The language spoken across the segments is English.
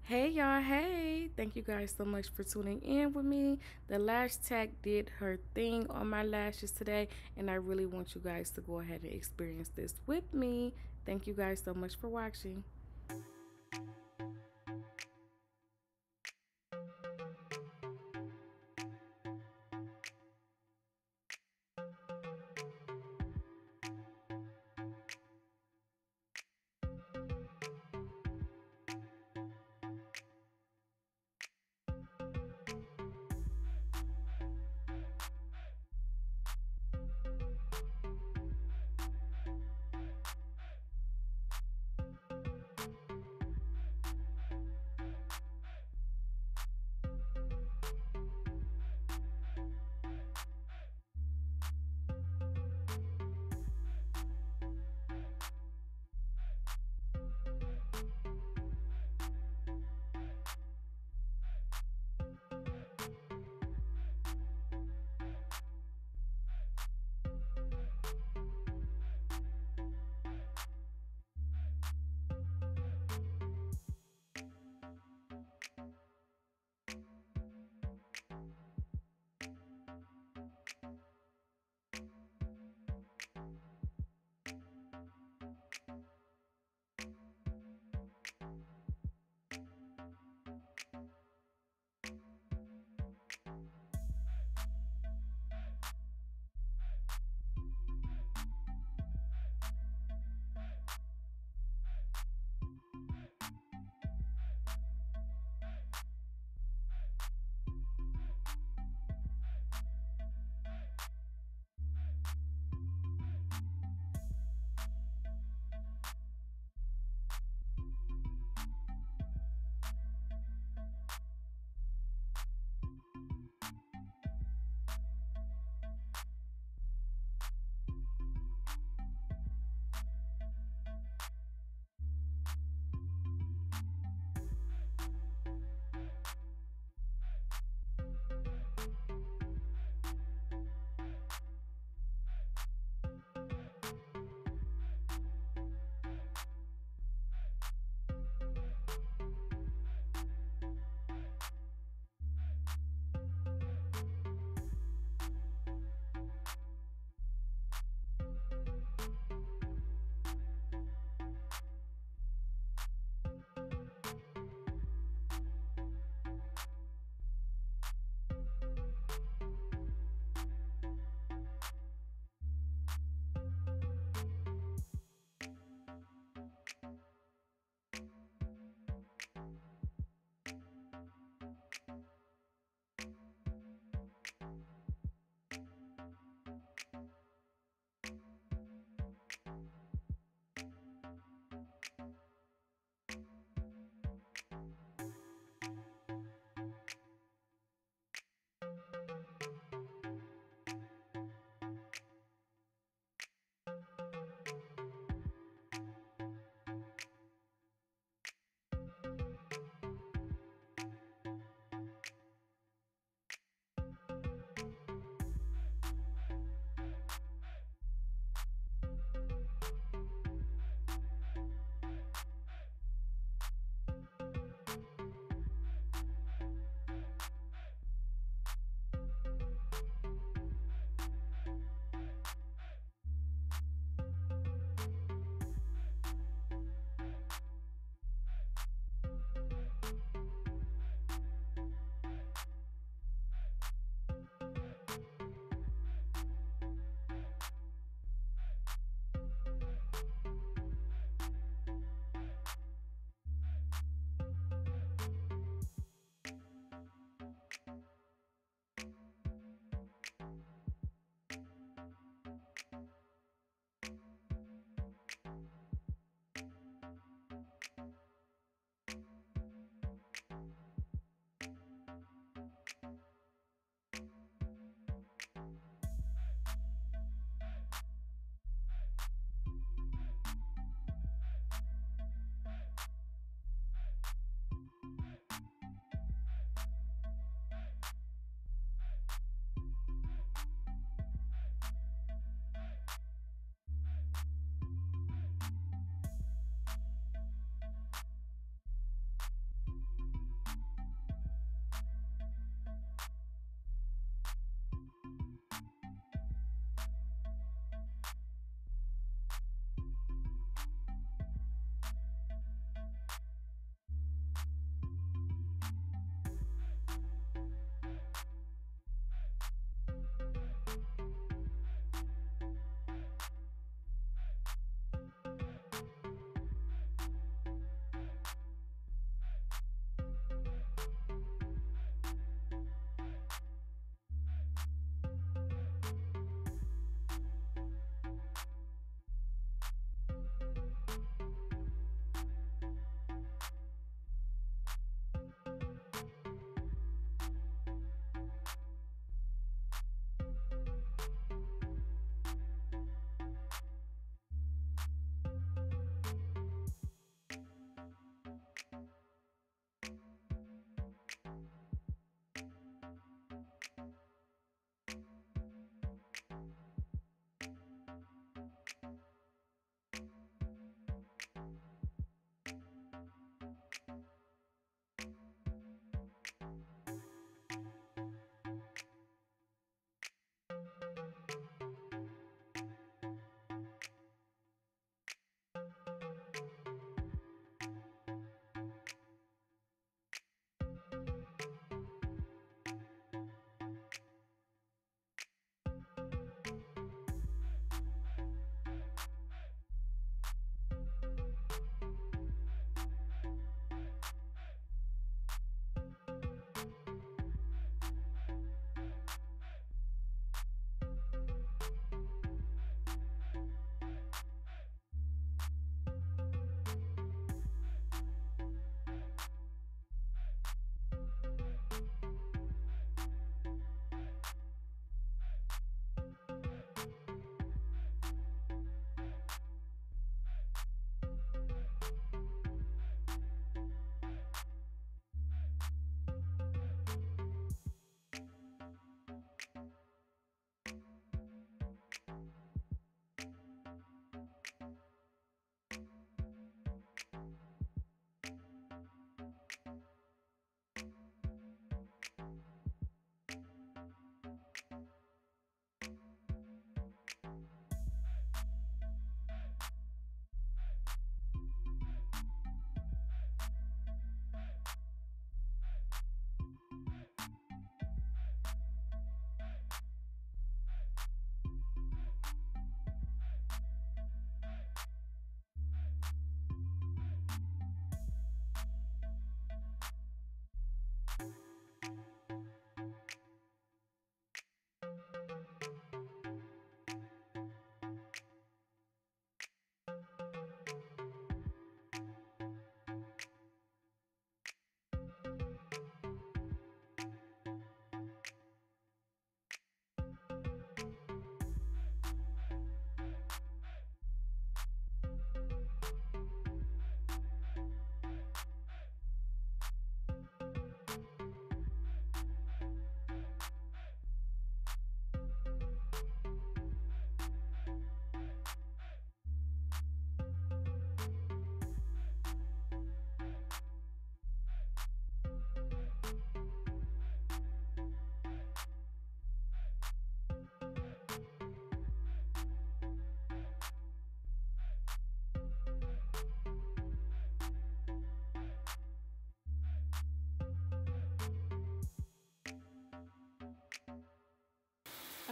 Hey y'all, hey! Thank you guys so much for tuning in with me. The Lash Tech did her thing on my lashes today, and I really want you guys to go ahead and experience this with me. Thank you guys so much for watching.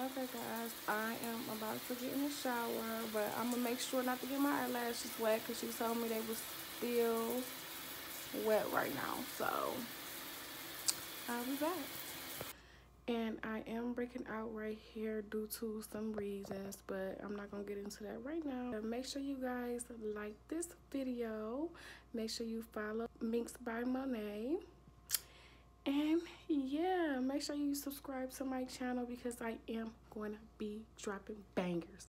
Okay, guys, I am about to get in the shower, but I'm gonna make sure not to get my eyelashes wet because she told me they was still wet right now. So I'll be back. And I am breaking out right here due to some reasons, but I'm not gonna get into that right now. Make sure you guys like this video. Make sure you follow Minx by Monet. And yeah, make sure you subscribe to my channel because I am going to be dropping bangers.